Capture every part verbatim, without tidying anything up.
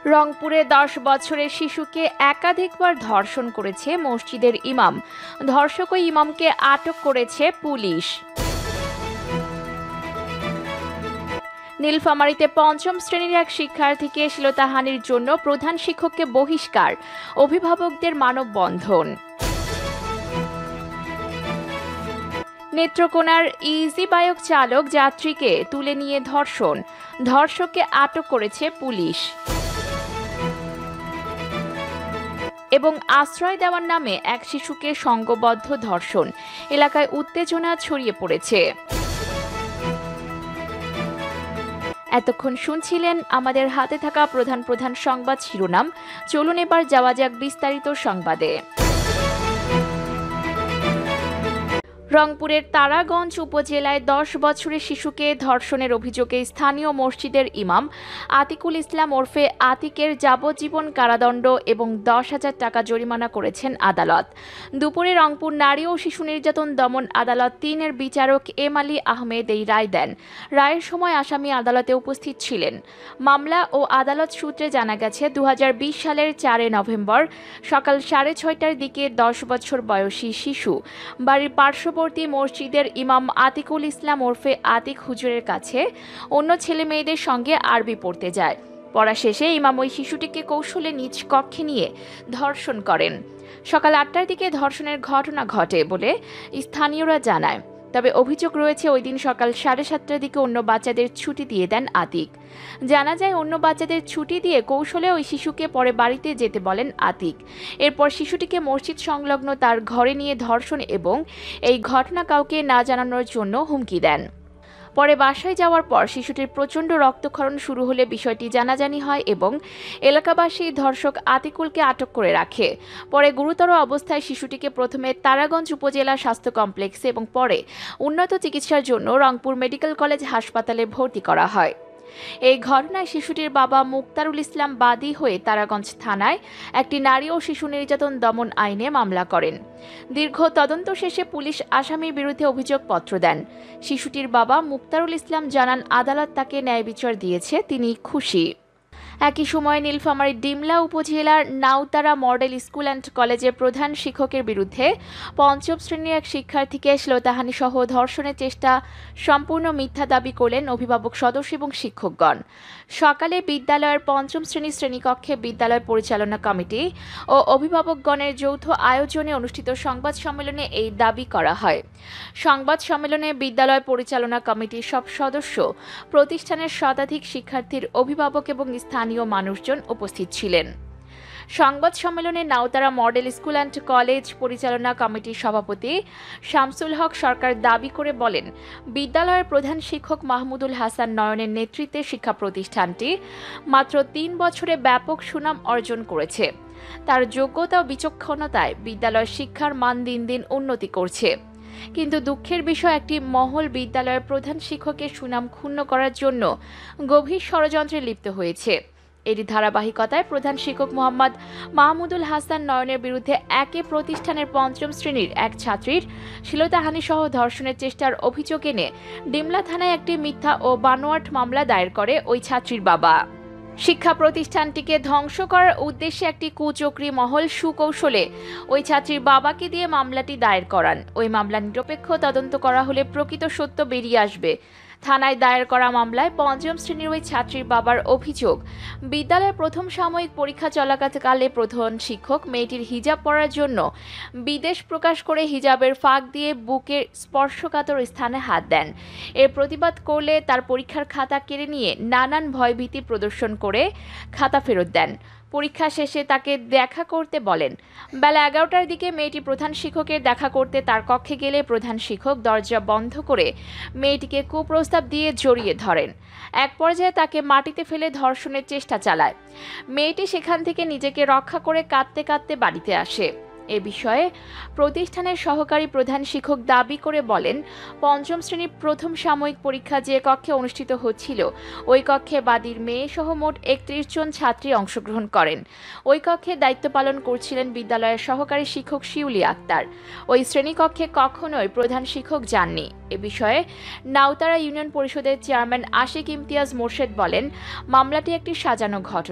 রংপুরে দশ বছরের শিশুকে একাধিকবার ধর্ষণ করেছে মসজিদের ইমাম। ধর্ষক ও ইমামকে আটক করেছে পুলিশ। নীলফামারীতে পঞ্চম শ্রেণীর এক শিক্ষার্থীকে শ্লীলতাহানির জন্য প্রধান শিক্ষককে বহিষ্কার, অভিভাবকদের মানববন্ধন। নেত্রকোনার ইজি বাইক চালক যাত্রীকে তুলে নিয়ে ধর্ষণ, ধর্ষককে আটক করেছে পুলিশ। এবং আশ্রয় দেওয়ার নামে এক শিশুকে সংঘবদ্ধ ধর্ষণ, এলাকায় উত্তেজনা ছড়িয়ে পড়েছে। এতক্ষণ শুনছিলেন আমাদের হাতে থাকা প্রধান প্রধান সংবাদ শিরোনাম। চলুন এবার যাওয়া যাক বিস্তারিত সংবাদে। রংপুরের তারাগঞ্জ উপজেলায় দশ বছরের শিশুকে ধর্ষণের অভিযোগে স্থানীয় মসজিদের ইমাম আতিকুল ইসলাম ওরফে আতিকের যাবজ্জীবন কারাদণ্ড এবং দশ হাজার টাকা জরিমানা করেছেন আদালত। দুপুরে রংপুর নারী ও শিশু নির্যাতন দমন আদালত তিনের বিচারক এম আলী আহমেদ এই রায় দেন। রায়ের সময় আসামি আদালতে উপস্থিত ছিলেন। মামলা ও আদালত সূত্রে জানা গেছে, দু হাজার বিশ সালের চারে নভেম্বর সকাল সাড়ে ছয়টার দিকে দশ বছর বয়সী শিশু বাড়ির পার্শ্ববর্তী মসজিদের ইমাম আতিকুল ইসলাম ওরফে আতিক হুজুরের কাছে অন্য ছেলে মেয়েদের সঙ্গে আরবি পড়তে যায়। পড়া শেষে ইমাম ওই শিশুটিকে কৌশলে নিজ কক্ষে নিয়ে ধর্ষণ করেন। সকাল আটটার দিকে ধর্ষণের ঘটনা ঘটে বলে স্থানীয়রা জানায়। তবে অভিযোগ রয়েছে, ওই দিন সকাল সাড়ে সাতটার দিকে অন্য বাচ্চাদের ছুটি দিয়ে দেন আতিক। জানা যায়, অন্য বাচ্চাদের ছুটি দিয়ে কৌশলে ওই শিশুকে পরে বাড়িতে যেতে বলেন আতিক। এরপর শিশুটিকে মসজিদ সংলগ্ন তার ঘরে নিয়ে ধর্ষণ এবং এই ঘটনা কাউকে না জানানোর জন্য হুমকি দেন। পরে বাসায় যাওয়ার পর শিশুটির প্রচণ্ড রক্তক্ষরণ শুরু হলে বিষয়টি জানাজানি হয় এবং এলাকাবাসী ধর্ষক আতিকুলকে আটক করে রাখে। পরে গুরুতর অবস্থায় শিশুটিকে প্রথমে তারাগঞ্জ উপজেলা স্বাস্থ্য কমপ্লেক্সে এবং পরে উন্নত চিকিৎসার জন্য রংপুর মেডিকেল কলেজ হাসপাতালে ভর্তি করা হয়। এই ঘটনায় শিশুটির বাবা মুক্তারুল ইসলাম বাদী হয়ে তারাগঞ্জ থানায় একটি নারী ও শিশু নির্যাতন দমন আইনে মামলা করেন। দীর্ঘ তদন্ত শেষে পুলিশ আসামির বিরুদ্ধে অভিযোগপত্র দেন। শিশুটির বাবা মুক্তারুল ইসলাম জানান, আদালত তাকে ন্যায় বিচার দিয়েছে, তিনি খুশি। একই সময় নীলফামারীর ডিমলা উপজেলার নাউতারা মডেল স্কুল অ্যান্ড কলেজের প্রধান শিক্ষকের বিরুদ্ধে পঞ্চম শ্রেণীর এক শিক্ষার্থীকে শ্লীলতাহানি সহ ধর্ষণের চেষ্টা সম্পূর্ণ মিথ্যা দাবি করলেন অভিভাবক সদস্য এবং শিক্ষকগণ। সকালে বিদ্যালয়ের পঞ্চম শ্রেণীর শ্রেণীকক্ষে বিদ্যালয় পরিচালনা কমিটি ও অভিভাবকগণের যৌথ আয়োজনে অনুষ্ঠিত সংবাদ সম্মেলনে এই দাবি করা হয়। সংবাদ সম্মেলনে বিদ্যালয় পরিচালনা কমিটির সব সদস্য, প্রতিষ্ঠানের শতাধিক শিক্ষার্থীর অভিভাবক এবং স্থানীয় মানুষজন উপস্থিত ছিলেন। সংবাদ সম্মেলনে Nautara model school and college পরিচালনা কমিটির সভাপতি শামসুল হক সরকার দাবি করে বলেন, বিদ্যালয়ের প্রধান শিক্ষক মাহমুদুল হাসান নয়নের নেতৃত্বে শিক্ষা প্রতিষ্ঠানটি মাত্র তিন বছরে ব্যাপক সুনাম অর্জন করেছে। তার যোগ্যতা ও বিচক্ষণতায় বিদ্যালয়ের শিক্ষার মান দিন দিন উন্নতি করছে। কিন্তু দুঃখের বিষয়, একটি মহল বিদ্যালয়ের প্রধান শিক্ষকের সুনাম ক্ষুণ্ণ করার জন্য গভীর ষড়যন্ত্রে লিপ্ত হয়েছে। এরই ধারাবাহিকতায় প্রধান শিক্ষক মোহাম্মদ মাহমুদুল হাসান নয়নের বিরুদ্ধে একই প্রতিষ্ঠানের পঞ্চম শ্রেণীর এক ছাত্রীর শ্লীলতাহানি সহ ধর্ষণের চেষ্টার অভিযোগ এনে ডিমলা থানায় একটি মিথ্যা ও বানোয়াট মামলা দায়ের করে ওই ছাত্রীর বাবা। শিক্ষা প্রতিষ্ঠানটিকে ধ্বংস করার উদ্দেশ্যে একটি কুচক্রী মহল সুকৌশলে ওই ছাত্রীর বাবাকে দিয়ে মামলাটি দায়ের করান। ওই মামলা নিরপেক্ষ তদন্ত করা হলে প্রকৃত সত্য বেরিয়ে আসবে। থানায় দায়ের করা মামলায় পঞ্চম শ্রেণীর ওই ছাত্রীর বাবার অভিযোগ, বিদ্যালয়ের প্রথম সাময়িক পরীক্ষা চলাকালে প্রধান শিক্ষক মেয়েটির হিজাব পরার জন্য বিদেশ প্রকাশ করে হিজাবের ফাঁক দিয়ে বুকের স্পর্শকাতর স্থানে হাত দেন। এর প্রতিবাদ করলে তার পরীক্ষার খাতা কেড়ে নিয়ে নানান ভয়ভীতি প্রদর্শন করে খাতা ফেরত দেন। পরীক্ষা শেষে তাকে দেখা করতে বলেন। বেলা এগারোটার দিকে মেয়েটি প্রধান শিক্ষকের দেখা করতে তার কক্ষে গেলে প্রধান শিক্ষক দরজা বন্ধ করে মেয়েটিকে কুপ্রস্তাব দিয়ে জড়িয়ে ধরেন। এক পর্যায়ে তাকে মাটিতে ফেলে ধর্ষণের চেষ্টা চালায়। মেয়েটি সেখান থেকে নিজেকে রক্ষা করে কাঁদতে কাঁদতে বাড়িতে আসে। এ বিষয়ে প্রতিষ্ঠানের সহকারী প্রধান শিক্ষক দাবি করে বলেন, পঞ্চম শ্রেণীর প্রথম সাময়িক পরীক্ষা যে কক্ষে অনুষ্ঠিত হচ্ছিল ওই কক্ষে বাদীর মেয়ে সহ মোট একত্রিশ জন ছাত্রী অংশগ্রহণ করেন। ওই কক্ষে দায়িত্ব পালন করছিলেন বিদ্যালয়ের সহকারী শিক্ষক শিউলি আক্তার। ওই শ্রেণীকক্ষে কখনোই প্রধান শিক্ষক যাননি। এ বিষয়ে নাউতারা ইউনিয়ন পরিষদের চেয়ারম্যান আশিক ইমতিয়াজ মোর্শেদ বলেন, মামলাটি একটি সাজানো ঘটনা।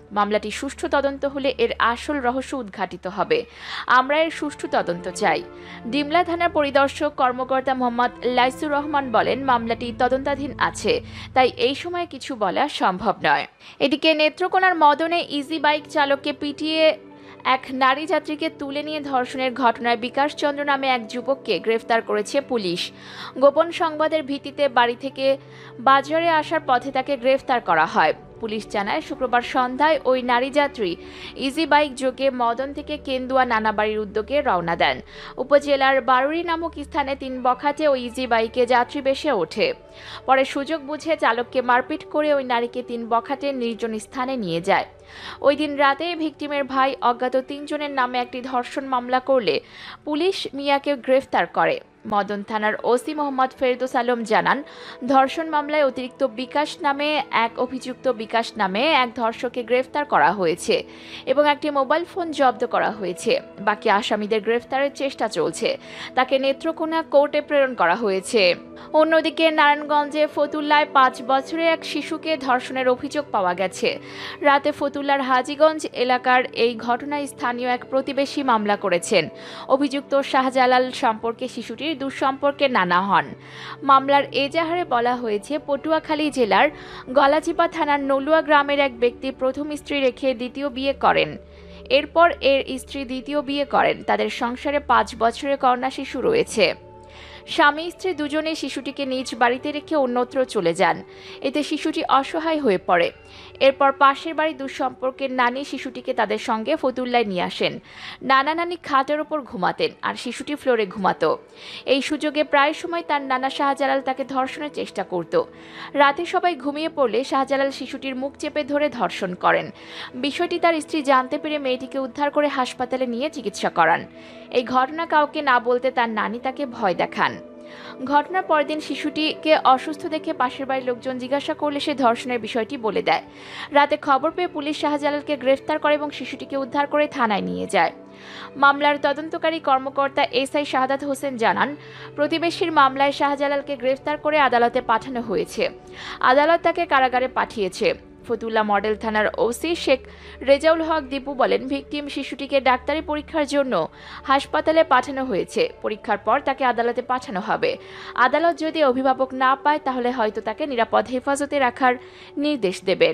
মামলাটি সুষ্ঠু তদন্ত হলে এর আসল রহস্য উদ্ঘাটিত হবে। আমরা এর সুষ্ঠু তদন্ত চাই। ডিমলা থানার পরিদর্শক কর্মকর্তা মোহাম্মদ লাইসুর রহমান বলেন, মামলাটি তদন্তাধীন আছে, তাই এই সময় কিছু বলা সম্ভব নয়। এদিকে নেত্রকোনার মদনে ইজি বাইক চালককে পিটিয়ে এক নারী যাত্রীকে তুলে নিয়ে ধর্ষণের ঘটনায় বিকাশ চন্দ্র নামে এক যুবককে গ্রেফতার করেছে পুলিশ। গোপন সংবাদের ভিত্তিতে বাড়ি থেকে বাজারে আসার পথে তাকে গ্রেফতার করা হয়। পুলিশ জানায়, শুক্রবার সন্ধ্যায় ওই নারী যাত্রী ইজি বাইক যোগে মদন থেকে কেন্দুয়া নানাবাড়ির উদ্যোগে রওনা দেন। উপজেলার বারুরি নামক স্থানে তিন বখাটে ওই ইজি বাইকে যাত্রী বেশে ওঠে। পরে সুযোগ বুঝে চালককে মারপিট করে ওই নারীকে তিন বখাটে নির্জন স্থানে নিয়ে যায়। ওই দিন রাতে ভিকটিমের ভাই অজ্ঞাত তিনজনের নামে একটি ধর্ষণ মামলা করলে পুলিশ মিয়াকে গ্রেফতার করে। মদন থানার ওসি মোহাম্মদ ফেরদৌস আলম জানান, ধর্ষণ মামলায় অতিরিক্ত বিকাশ নামে এক অভিযুক্ত বিকাশ নামে এক ধর্ষককে গ্রেফতার করা হয়েছে এবং একটি মোবাইল ফোন জব্দ করা হয়েছে। বাকি আসামিদের গ্রেফতারের চেষ্টা চলছে। তাকে নেত্রকোনা কোর্টে প্রেরণ করা হয়েছে। অন্যদিকে নারায়ণগঞ্জে ফতুল্লায় পাঁচ বছরের এক শিশুকে ধর্ষণের অভিযোগ পাওয়া গেছে। রাতে ফতুল্লার হাজীগঞ্জ এলাকার এই ঘটনায় স্থানীয় এক প্রতিবেশী মামলা করেছেন। অভিযুক্ত শাহজালাল সম্পর্কে শিশুটির দুঃসম্পর্কে নানা হন। মামলার এজাহারে বলা হয়েছে, পটুয়াখালী জেলার গলাচিপা থানার নলুয়া গ্রামের এক ব্যক্তি প্রথম স্ত্রী রেখে দ্বিতীয় বিয়ে করেন। এরপর এর স্ত্রী দ্বিতীয় বিয়ে করেন। তাদের সংসারে পাঁচ বছরের কন্যা শিশু রয়েছে। স্বামী স্ত্রী দুজনে শিশুটিকে নিজ বাড়িতে রেখে অন্যত্র চলে যান। এতে শিশুটি অসহায় হয়ে পড়ে। এরপর পাশের বাড়ি দুঃসম্পর্কের নানি শিশুটিকে তাদের সঙ্গে ফতুল্লায় নিয়ে আসেন। নানা নানি খাটের ওপর ঘুমাতেন আর শিশুটি ফ্লোরে ঘুমাতো। এই সুযোগে প্রায় সময় তার নানা শাহজালাল তাকে ধর্ষণের চেষ্টা করত। রাতে সবাই ঘুমিয়ে পড়লে শাহজালাল শিশুটির মুখ চেপে ধরে ধর্ষণ করেন। বিষয়টি তার স্ত্রী জানতে পেরে মেয়েটিকে উদ্ধার করে হাসপাতালে নিয়ে চিকিৎসা করান। এই ঘটনা কাউকে না বলতে তার নানি তাকে ভয় দেখান। ঘটনার পরদিন শিশুটিকে অসুস্থ দেখে পাশের বাড়ির লোকজন জিজ্ঞাসা করলে সে ধর্ষণের বিষয়টি বলে দেয়। রাতে খবর পেয়ে পুলিশ শাহজালালকে গ্রেফতার করে এবং শিশুটিকে উদ্ধার করে থানায় নিয়ে যায়। মামলার তদন্তকারী কর্মকর্তা এস আই শাহাদাত হোসেন জানান, প্রতিবেশীর মামলায় শাহজালালকে গ্রেফতার করে আদালতে পাঠানো হয়েছে। আদালত তাকে কারাগারে পাঠিয়েছে। ফতুল্লা মডেল থানার ওসি শেখ রেজাউল হক দীপু বলেন, ভিকটিম শিশুটিকে ডাক্তারি পরীক্ষার জন্য হাসপাতালে পাঠানো হয়েছে। পরীক্ষার পর তাকে আদালতে পাঠানো হবে। আদালত যদি অভিভাবক না পায় তাহলে হয়তো তাকে নিরাপদ হেফাজতে রাখার নির্দেশ দেবেন।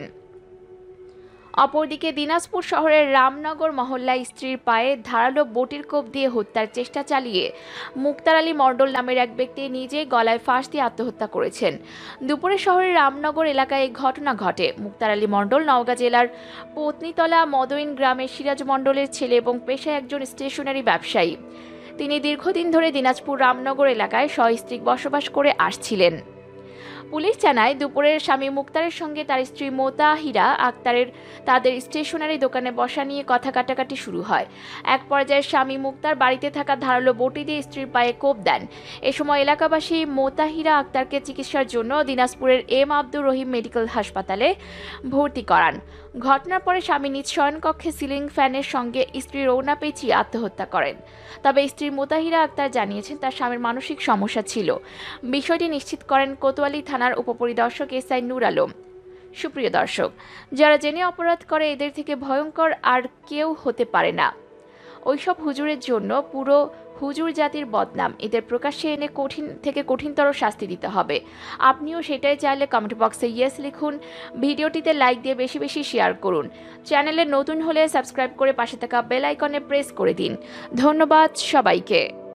অপরদিকে দিনাজপুর শহরের রামনগর মহল্লায় স্ত্রীর পায়ে ধারালো বটির কোপ দিয়ে হত্যার চেষ্টা চালিয়ে মুক্তার আলী মণ্ডল নামের এক ব্যক্তি নিজেই গলায় ফাঁস দিয়ে আত্মহত্যা করেছেন। দুপুরে শহরের রামনগর এলাকায় এই ঘটনা ঘটে। মুক্তার আলী মণ্ডল নওগাঁ জেলার পত্নীতলা মদইন গ্রামের সিরাজ মণ্ডলের ছেলে এবং পেশায় একজন স্টেশনারি ব্যবসায়ী। তিনি দীর্ঘদিন ধরে দিনাজপুর রামনগর এলাকায় সস্ত্রীক বসবাস করে আসছিলেন। পুলিশ জানায়, দুপুরের স্বামী মুক্তারের সঙ্গে তার স্ত্রী মোতাহিরা আক্তারের তাদের স্টেশনারি দোকানে বসা নিয়ে কথা কাটাকাটি শুরু হয়। এক পর্যায়ে স্বামী মুক্তার বাড়িতে থাকা ধারালো বটি দিয়ে স্ত্রীর পায়ে কোপ দেন। এ সময় এলাকাবাসী মোতাহিরা আক্তারকে চিকিৎসার জন্য দিনাজপুরের এম আব্দুর রহিম মেডিকেল হাসপাতালে ভর্তি করান। ঘটনার পরে স্বামী নিজ শয়নকক্ষে সিলিং ফ্যানের সঙ্গে স্ত্রী রৌনা পেঁচিয়ে আত্মহত্যা করেন। তবে স্ত্রী মোতাহিরা আক্তার জানিয়েছেন তার স্বামীর মানসিক সমস্যা ছিল। বিষয়টি নিশ্চিত করেন কোতোয়ালি থানার উপপরিদর্শক এস আই নূর আলম। সুপ্রিয় দর্শক, যারা জেনে অপরাধ করে এদের থেকে ভয়ঙ্কর আর কেউ হতে পারে না। ওইসব হুজুরের জন্য পুরো হুজুর জাতির বদনাম। এদের প্রকাশ্যে এনে কঠিন থেকে কঠিনতর শাস্তি দিতে হবে। আপনিও সেটাই চাইলে কমেন্ট বক্সে ইয়েস লিখুন। ভিডিওটিতে লাইক দিয়ে বেশি বেশি শেয়ার করুন। চ্যানেলে নতুন হলে সাবস্ক্রাইব করে পাশে থাকা বেল আইকনে প্রেস করে দিন। ধন্যবাদ সবাইকে।